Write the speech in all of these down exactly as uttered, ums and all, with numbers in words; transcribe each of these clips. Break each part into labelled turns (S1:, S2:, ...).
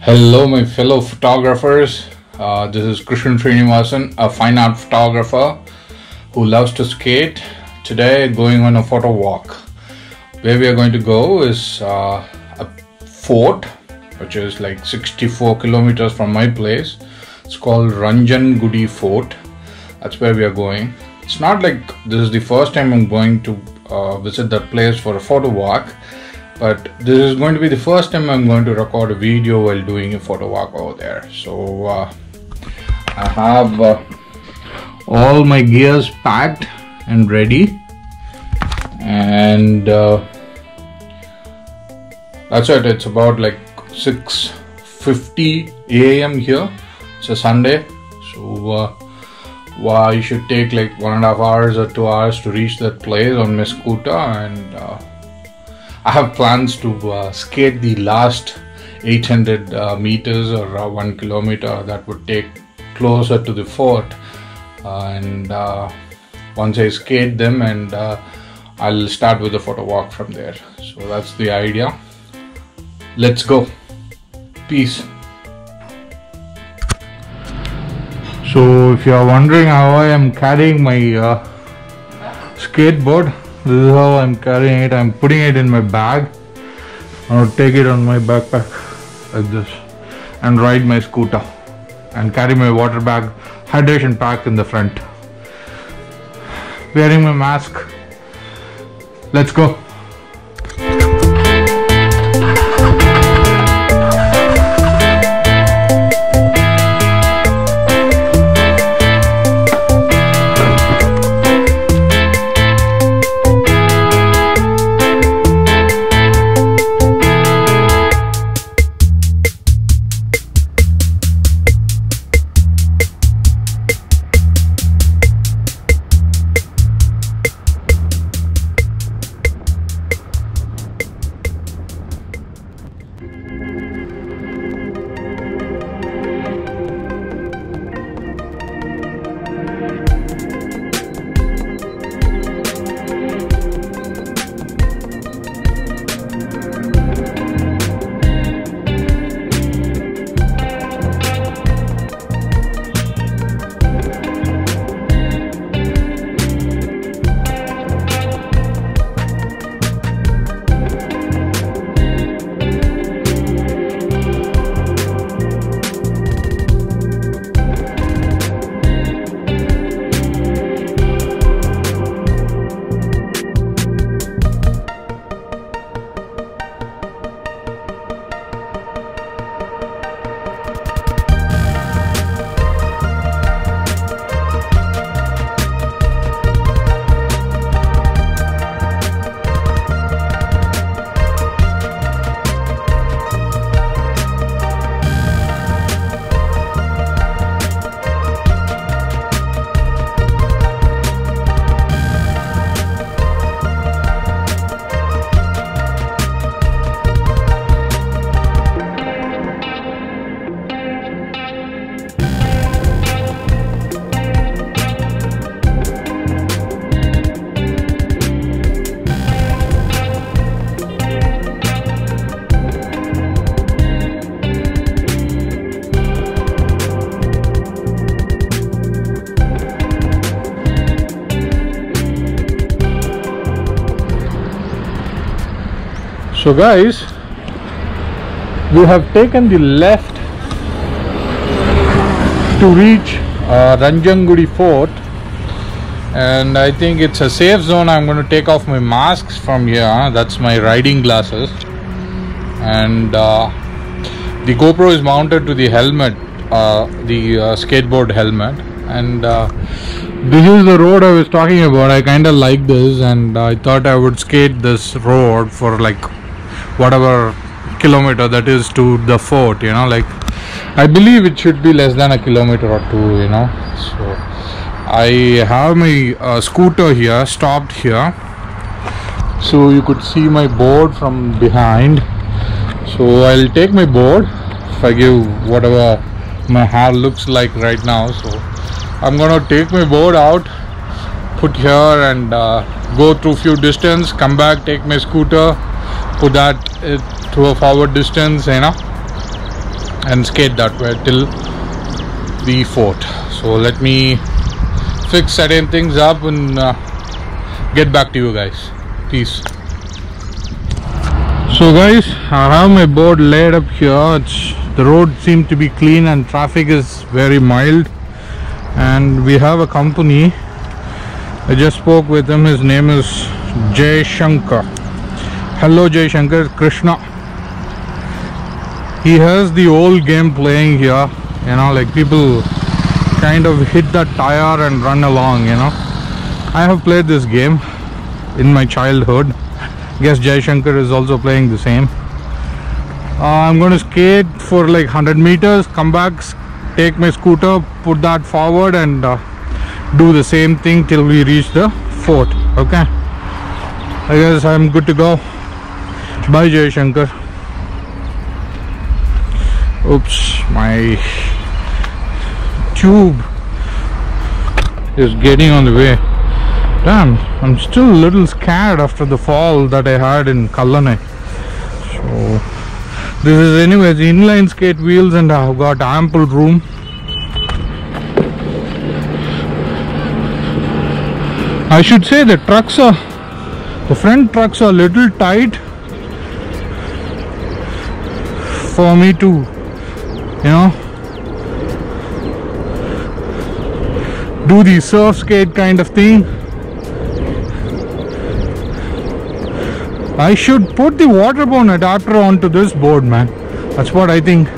S1: Hello, my fellow photographers. Uh, this is Krishan Srinivasan, a fine art photographer who loves to skate. Today, going on a photo walk. Where we are going to go is uh, a fort, which is like sixty-four kilometers from my place. It's called Ranjangudi Fort. That's where we are going. It's not like this is the first time I'm going to uh, visit that place for a photo walk. But this is going to be the first time I'm going to record a video while doing a photo walk over there. So uh, I have uh, all my gears packed and ready, and uh, that's it. It's about like six fifty a m here. It's a Sunday, so uh, well, I should take like one and a half hours or two hours to reach that place on my scooter, and uh, I have plans to uh, skate the last eight hundred uh, meters or uh, one kilometer that would take closer to the fort, uh, and uh, once I skate them, and uh, I'll start with the photo walk from there. So that's the idea. Let's go. Peace. So if you are wondering how I am carrying my uh, skateboard, this is how I'm carrying it. I'm putting it in my bag. I'll take it on my backpack like this and ride my scooter and carry my water bag, hydration pack in the front. Wearing my mask. Let's go. So guys, we have taken the left to reach uh, Ranjangudi Fort, and I think it's a safe zone. I'm going to take off my masks from here. That's my riding glasses, and uh, the GoPro is mounted to the helmet, uh, the uh, skateboard helmet, and uh, this is the road I was talking about. I kind of like this, and I thought I would skate this road for like whatever kilometer that is to the fort, you know, like I believe it should be less than a kilometer or two, you know. So I have my uh, scooter here, stopped here, so you could see my board from behind. So I'll take my board. If I give whatever my hair looks like right now, so I'm gonna take my board out, put here, and uh, go through few distance, come back, take my scooter, put that uh, to a forward distance, you know, and skate that way till the fort. So let me fix certain things up and uh, get back to you guys. Peace. So guys, I have my board laid up here. It's, the road seems to be clean and traffic is very mild, and we have a company. I just spoke with him. His name is Jay Shankar. Hello Jay Shankar. Krishna. He has the old game playing here, you know, like people kind of hit that tire and run along, you know. I have played this game in my childhood. Guess Jay Shankar is also playing the same. uh, I'm going to skate for like one hundred meters, come back, take my scooter, put that forward, and uh, do the same thing till we reach the fort. Okay, I guess I'm good to go. Bye Jay Shankar. Oops, my tube is getting on the way. Damn, I'm still a little scared after the fall that I had in Kallanai. So this is anyways inline skate wheels, and I've got ample room. I should say the trucks are, the front trucks are a little tight for me to, you know, do the surf skate kind of thing. I should put the waterborne adapter onto this board, man. That's what I think.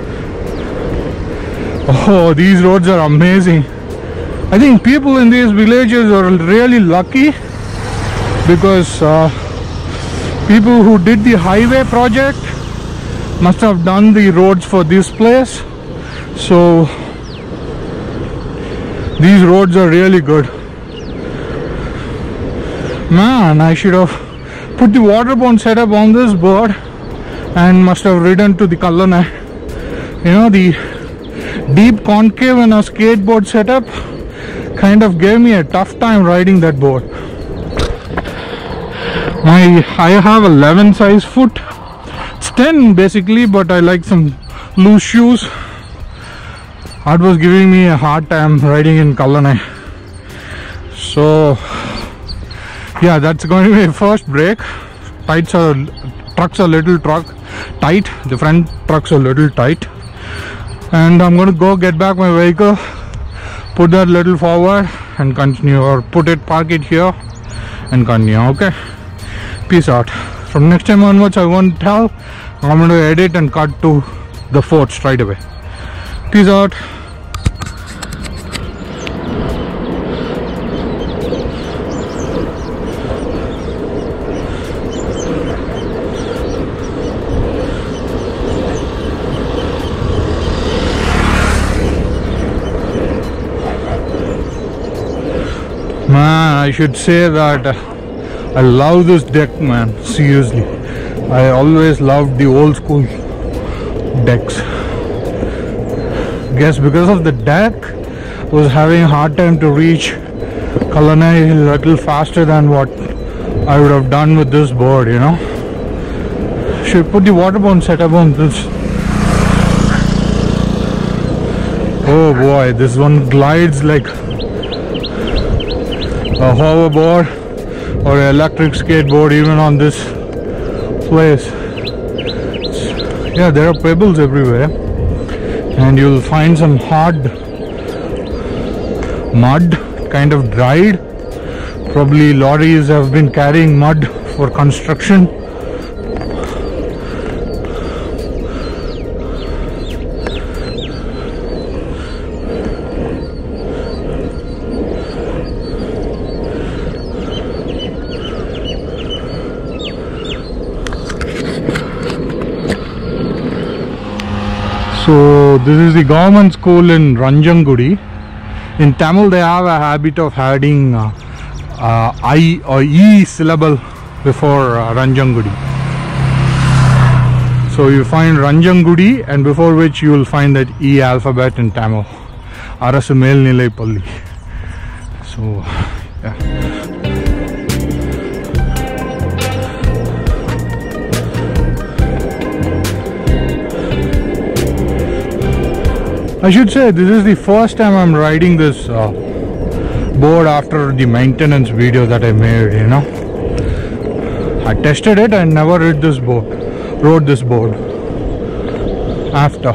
S1: Oh, these roads are amazing. I think people in these villages are really lucky, because uh, people who did the highway project must have done the roads for this place. So these roads are really good. Man, I should have put the waterborne setup on this board and must have ridden to the Kallanai. You know, the deep concave in a skateboard setup kind of gave me a tough time riding that board. My I have eleven size foot. It's ten basically, but I like some loose shoes. That was giving me a hard time riding in Kallanai. So yeah, that's going to be my first break. Tights are, trucks are little truck tight. The front trucks are little tight, and I'm going to go get back my vehicle, put that little forward, and continue, or put it, park it here, and continue. Okay, peace out. From next time onwards, I won't tell. I'm going to edit and cut to the fort straight away. Peace out. Man, I should say that I love this deck, man. Seriously, I always loved the old school decks. Guess because of the deck, I was having a hard time to reach Kallanai a little faster than what I would have done with this board, you know. Should put the waterborne setup on this. Oh boy, this one glides like a hoverboard or an electric skateboard even on this place. Yeah, there are pebbles everywhere, and you'll find some hard mud, kind of dried. Probably lorries have been carrying mud for construction. So this is the government school in Ranjangudi. In Tamil they have a habit of adding uh, uh, I or E syllable before uh, Ranjangudi. So you find Ranjangudi, and before which you will find that E alphabet in Tamil. Arasu Melnilaipalli. So yeah. I should say this is the first time I'm riding this uh, board after the maintenance video that I made, you know. I tested it and never rode this board, rode this board after.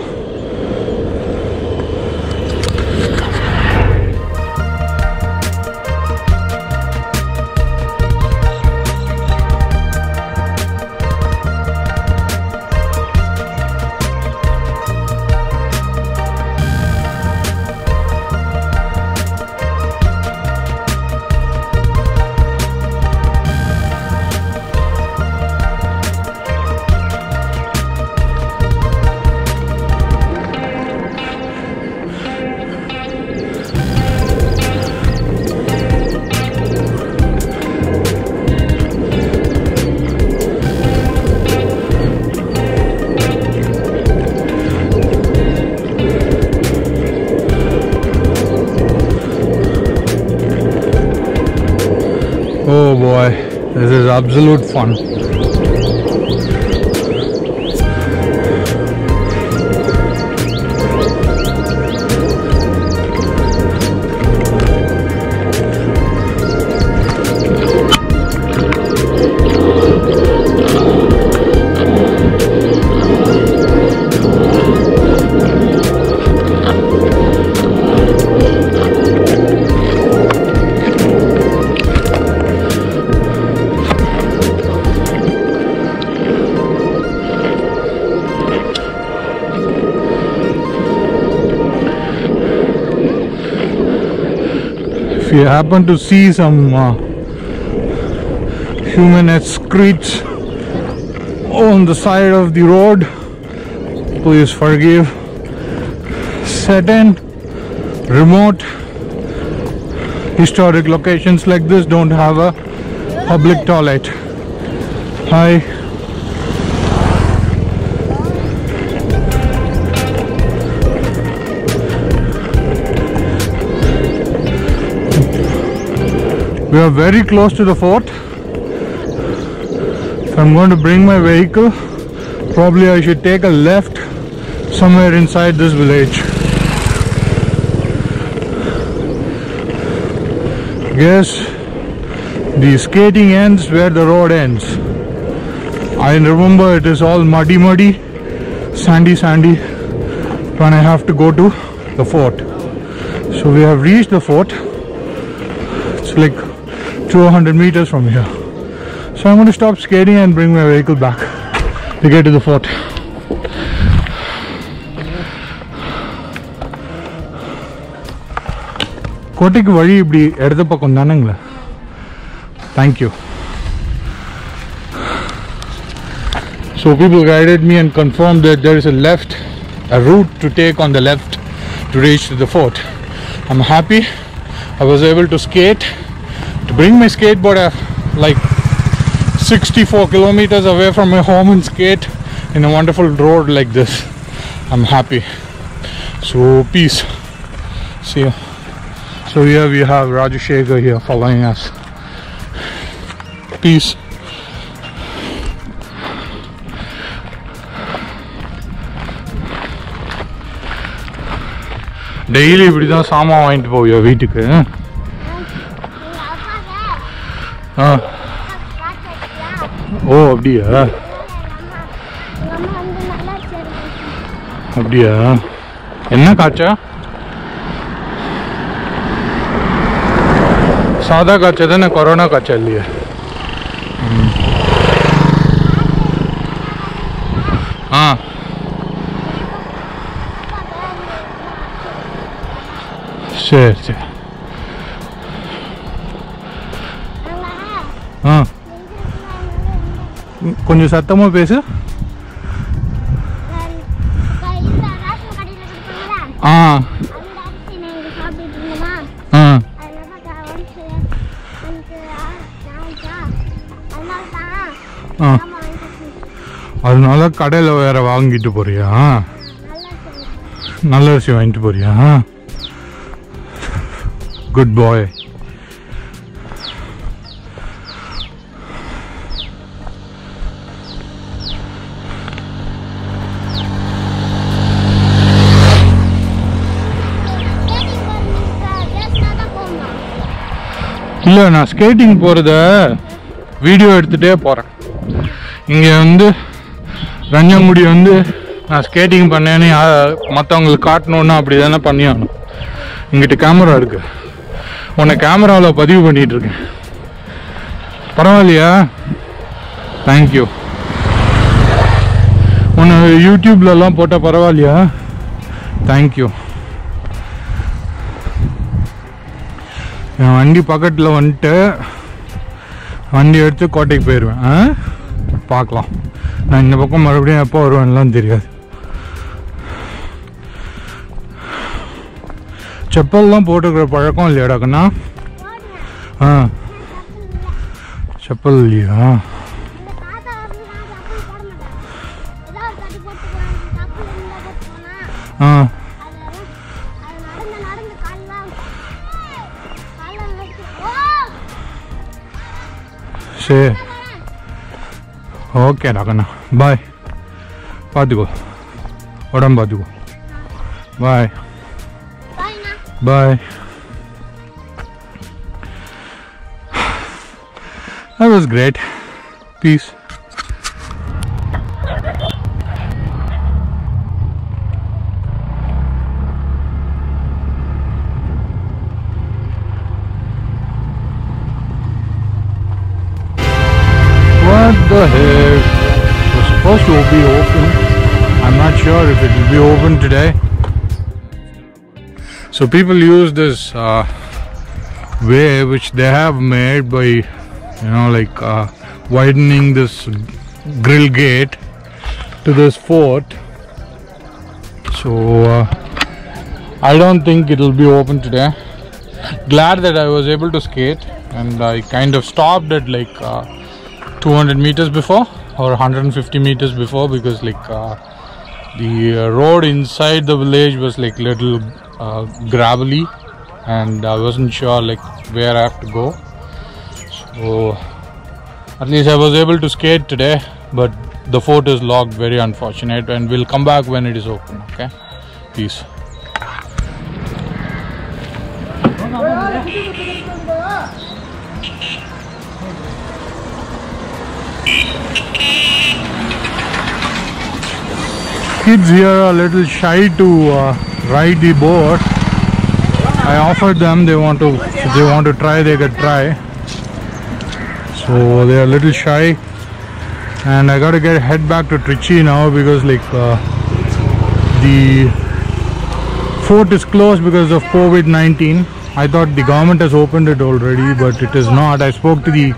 S1: Oh boy, this is absolute fun. If you happen to see some uh, human excretes on the side of the road, please forgive. Certain remote historic locations like this don't have a public toilet. Hi. We are very close to the fort. If I'm going to bring my vehicle, probably I should take a left somewhere inside this village. Guess the skating ends where the road ends. I remember it is all muddy muddy, sandy sandy when I have to go to the fort. So we have reached the fort. It's like two hundred meters from here. So I'm going to stop skating and bring my vehicle back to get to the fort. கோட்டைக்கு வழி இப்படி இடது பக்கம் தானங்களா? Thank you. So people guided me and confirmed that there is a left, a route to take on the left to reach to the fort. I'm happy. I was able to skate, to bring my skateboard uh, like sixty-four kilometers away from my home and skate in a wonderful road like this. I'm happy. So peace. See you. So here we have Rajashekhar here following us. Peace. Daily இப்படி தான் சாமான் வாங்கிட்டு போவியா வீட்டுக்கு? ஆ. ஓ அப்படியா? அப்படியா? என்ன காய்ச்சா? सादा काचा था ना, कोरोना का चल लिया। हाँ சரி சரி. ஆ கொஞ்சம் சத்தமாக பேசு. ஆ ஆ அதனால கடையில் வேற வாங்கிட்டு போறியா? நல்ல அரிசி வாங்கிட்டு போறியா? Good bye. இல்லை நான் ஸ்கேட்டிங் போகிறத வீடியோ எடுத்துகிட்டே போகிறேன். இங்கே வந்து ரஞ்சங்குடி வந்து நான் ஸ்கேட்டிங் பண்ணேன்னு மற்றவங்களுக்கு காட்டணுன்னா அப்படி தானே பண்ணியாகணும். இங்கிட்ட கேமரா இருக்குது, உன்னை கேமராவில் பதிவு பண்ணிகிட்ருக்கேன். பரவாயில்லையா? தேங்க்யூ. உன்னை யூடியூப்லலாம் போட்டால் பரவாயில்லையா? தேங்க்யூ. என் வண்டி பக்கத்தில் வந்துட்டு வண்டி எடுத்து கோட்டைக்கு போயிடுவேன். ஆ பார்க்கலாம். நான் இந்த பக்கம் மறுபடியும் எப்போ வருவேன்லாம் தெரியாது. செப்பல்லாம் போட்டுக்கிற பழக்கம் இல்லையாடா கண்ணா? ஆ செப்பல் இல்லையா? ஆ சரி ஓகேடா கண்ணா, பாய். பார்த்துக்கோ, உடம்பு பார்த்துக்கோ. பாய் பாய். That was great. Peace. What the heck? It was supposed to be open. I'm not sure if it will be open today. So people use this uh, way which they have made by, you know, like uh, widening this grill gate to this fort. So uh, I don't think it will be open today. Glad that I was able to skate, and I kind of stopped at like uh, two hundred meters before or one hundred fifty meters before, because like uh, the uh, road inside the village was like little uh, gravelly, and I wasn't sure like where I have to go. So at least I was able to skate today, but the fort is locked. Very unfortunate, and we'll come back when it is open. Okay, peace. Kids here are a little shy to uh, ride the boat. I offered them, they want to, if they want to try, they could try. So they are a little shy, and I gotta get head back to Trichy now, because like uh, the fort is closed because of COVID nineteen. I thought the government has opened it already, but it is not. I spoke to the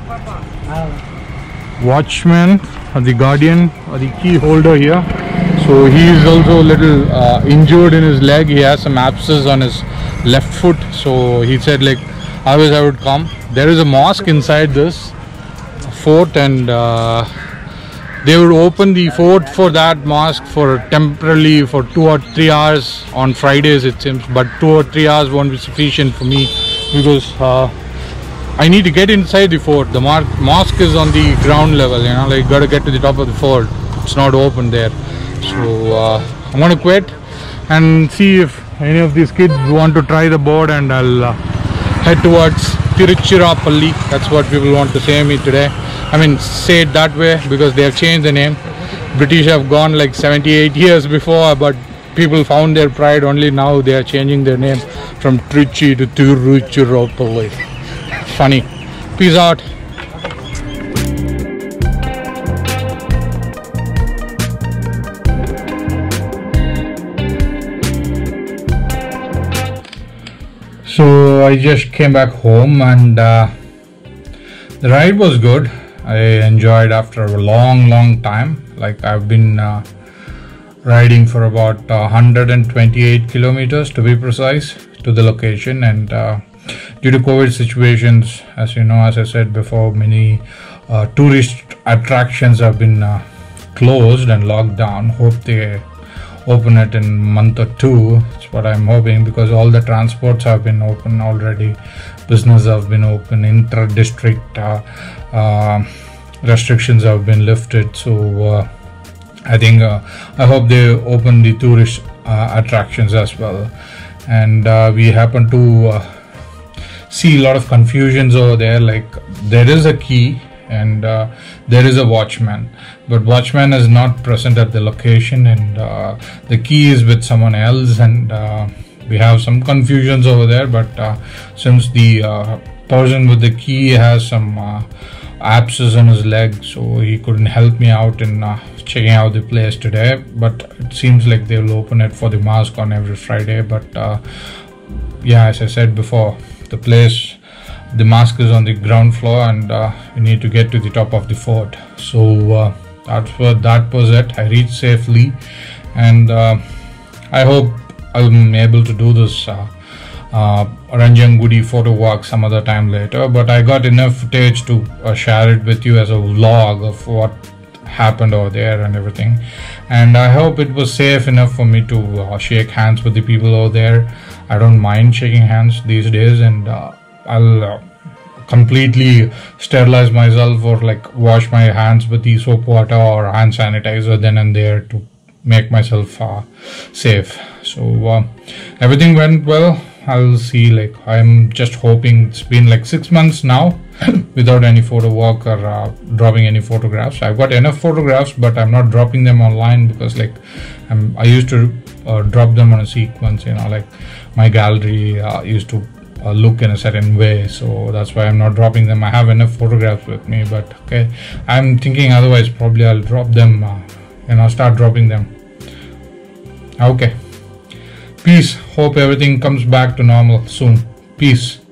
S1: watchman or the guardian or the key holder here. So he is also a little uh, injured in his leg. He has some abscess on his left foot. So he said like always I would come. There is a mosque inside this fort, and uh, they would open the fort for that mosque for temporarily for two or three hours on Fridays it seems. But two or three hours won't be sufficient for me, because uh, I need to get inside the fort. The mosque is on the ground level, you know, like got to get to the top of the fort. It's not open there. So uh, I'm going to quit and see if any of these kids want to try the board, and I'll uh, head towards Tiruchirappalli. That's what people want to say me today. I mean, say it that way because they have changed the name. British have gone like seventy-eight years before, but people found their pride only now. They are changing their name from Trichy to Tiruchirappalli. Funny. Peace out. So I just came back home, and uh, the ride was good. I enjoyed after a long long time. Like I've been uh, riding for about uh, one hundred twenty-eight kilometers to be precise to the location, and uh, due to COVID situations, as you know, as I said before, many uh, tourist attractions have been uh, closed and locked down. Hope they open it in a month or two. That's what I'm hoping, because all the transports have been open already, business have been open, inter-district uh, uh, restrictions have been lifted. So uh, I think uh, I hope they open the tourist uh, attractions as well. And uh, we happen to uh, see a lot of confusions over there. Like there is a key and uh, there is a watchman, but watchman is not present at the location, and uh, the key is with someone else, and uh, we have some confusions over there. But uh, since the uh, person with the key has some uh, abscess on his leg, so he couldn't help me out in uh, checking out the place today. But it seems like they will open it for the mask on every Friday. But uh, yeah, as I said before, the place, the mask is on the ground floor, and uh, we need to get to the top of the fort. So uh, that's what that was it. I reached safely, and uh, I hope I'm able to do this uh, uh, Ranjangudi photo walk some other time later. But I got enough footage to uh, share it with you as a vlog of what happened over there and everything. And I hope it was safe enough for me to uh, shake hands with the people over there. I don't mind shaking hands these days, and uh, I'll uh, completely sterilize myself or like wash my hands with the soap water or hand sanitizer then and there to make myself uh, safe. So uh, everything went well. I'll see, like I'm just hoping. It's been like six months now without any photo walk or uh, dropping any photographs. I've got enough photographs, but I'm not dropping them online because like I'm, I used to uh, drop them on a sequence, you know, like my gallery uh, used to uh, look in a certain way, so that's why I'm not dropping them. I have enough photographs with me, but okay, I'm thinking otherwise probably I'll drop them, uh, you know, start dropping them. Okay, peace. Hope everything comes back to normal soon. Peace.